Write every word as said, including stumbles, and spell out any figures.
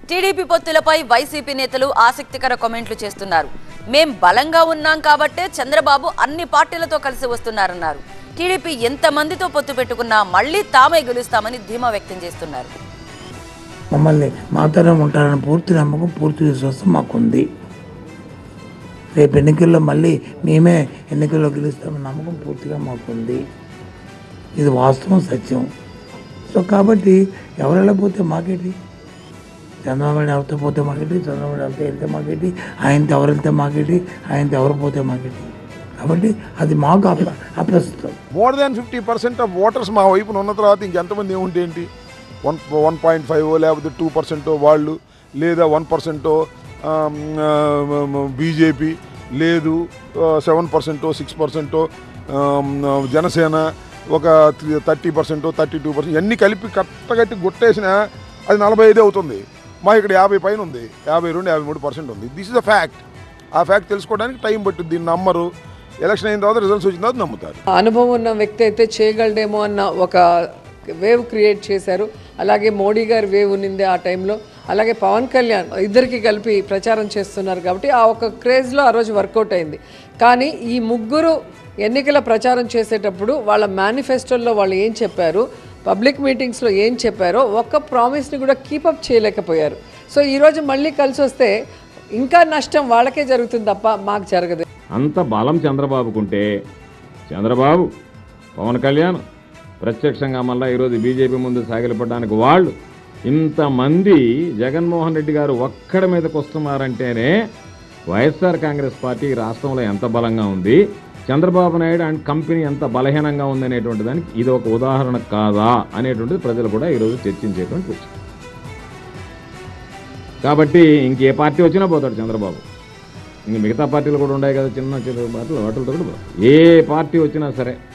TDP పొత్తులపై YCP నేతలు ఆసక్తికర కామెంట్లు చేస్తున్నారు. మేం బలంగా ఉన్నాం కాబట్టే చంద్రబాబు అన్ని పార్టీలతో కలిసి వస్తున్నారన్నారు. టీడీపీ ఎంత మందితో పొత్తు పెట్టుకున్నా మళ్లీ తామే గెలుస్తామని ధీమా వ్యక్తం చేస్తున్నారు. మమ్మల్ని మాత్రమే ఉంటారని పూర్తి నమ్మకం, పూర్తి విశ్వాసం మాకుంది. రేపు ఎన్నికల్లో మళ్ళీ మేమే ఎన్నికల్లో గెలుస్తామని నమ్మకం పూర్తిగా మాకుంది. ఇది వాస్తవం, సత్యం. సో కాబట్టి ఎవరు వెళ్ళకపోతే మాకేంటి, చంద్రబాబు ఎవరితో పోతే మాకేంటి, చంద్రబాబు ఎవరితో వెళ్తే మాకేంటి, ఆయనతో ఎవరు వెళ్తే మాకేంటి, ఆయనతో ఎవరు పోతే మాకేంటి. కాబట్టి అది మాకు అప్ర అప్రస్తుతం. More than fifty percent of voters మా వైపున ఉన్న తర్వాత ఇంకెంతమంది ఏముంటే ఏంటి, వన్ వన్ పాయింట్ ఫైవ్ లేకపోతే టూ పర్సెంటో వాళ్ళు, లేదా వన్ పర్సెంటో బీజేపీ, లేదు సెవెన్ పర్సెంటో సిక్స్ పర్సెంటో జనసేన, ఒక థర్టీ పర్సెంటో థర్టీ టూ పర్సెంట్ ఇవన్నీ కలిపి కట్టగట్టి గుట్టేసినా అది నలభై ఐదు అవుతుంది. మా ఇక్కడ యాభై పైన ఉంది, యాభై రెండు యాభై మూడు పర్సెంట్ ఉంది. This is a fact. ఆ ఫ్యాక్ట్ తెలుసుకోవడానికి టైం పట్టుద్ది. దీన్ని నమ్మరు. ఎలక్షన్ అయిన తర్వాత రిజల్ట్స్ వచ్చిన తర్వాత నమ్ముతారు. అనుభవం ఉన్న వ్యక్తి అయితే చేయగలడేమో అన్న ఒక వేవ్ క్రియేట్ చేశారు. అలాగే మోడీ గారి వేవ్ ఉన్నింది ఆ టైంలో. అలాగే పవన్ కళ్యాణ్ ఇద్దరికి కలిపి ప్రచారం చేస్తున్నారు కాబట్టి ఆ ఒక క్రేజ్లో ఆ రోజు వర్కౌట్ అయింది. కానీ ఈ ముగ్గురు ఎన్నికల ప్రచారం చేసేటప్పుడు వాళ్ళ మేనిఫెస్టోల్లో వాళ్ళు ఏం చెప్పారు, పబ్లిక్ మీటింగ్స్లో ఏం చెప్పారో ఒక్క ప్రామిస్ని కూడా కీపప్ చేయలేకపోయారు. సో ఈరోజు మళ్ళీ కలిసి వస్తే ఇంకా నష్టం వాళ్ళకే జరుగుతుంది తప్ప మాకు జరగదు. అంత బలం చంద్రబాబుకుంటే చంద్రబాబు, పవన్ కళ్యాణ్ ప్రత్యక్షంగా మళ్ళీ ఈరోజు బీజేపీ ముందు సాగిలపడడానికి వాళ్ళు ఇంతమంది జగన్మోహన్ రెడ్డి గారు ఒక్కడి మీదకి వస్తున్నారంటేనే వైఎస్ఆర్ కాంగ్రెస్ పార్టీ రాష్ట్రంలో ఎంత బలంగా ఉంది, చంద్రబాబు నాయుడు అండ్ కంపెనీ ఎంత బలహీనంగా ఉందనేటువంటి దానికి ఇది ఒక ఉదాహరణ కాదా అనేటువంటిది ప్రజలు కూడా ఈరోజు చర్చించేటువంటి విషయం. కాబట్టి ఇంకే పార్టీ వచ్చినా పోతాడు చంద్రబాబు. ఇంక మిగతా పార్టీలు కూడా ఉన్నాయి కదా, చిన్న చిన్న పార్టీలు వాటితో కూడా ఏ పార్టీ వచ్చినా సరే